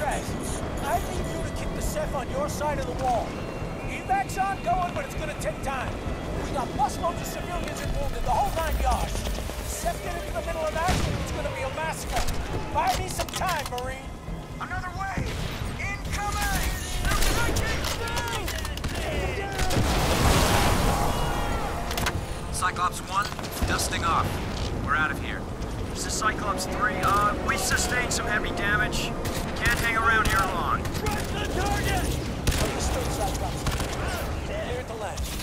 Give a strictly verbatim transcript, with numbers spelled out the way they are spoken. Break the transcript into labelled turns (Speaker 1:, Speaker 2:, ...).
Speaker 1: Contrast, I need you to keep the Ceph on your side of the wall. Evac's ongoing, but it's gonna take time. We got busloads of civilians and wounded, the whole nine yards. Ceph get into the middle of that, it's gonna be a massacre. Buy me some time, Marine.
Speaker 2: Another way! Incoming!
Speaker 3: Cyclops one, dusting off. We're out of here.
Speaker 4: This is Cyclops three. Uh, we sustained some heavy damage. Can't hang around here long.
Speaker 1: Press the target! Understood, Cyclops. Clear at the ledge.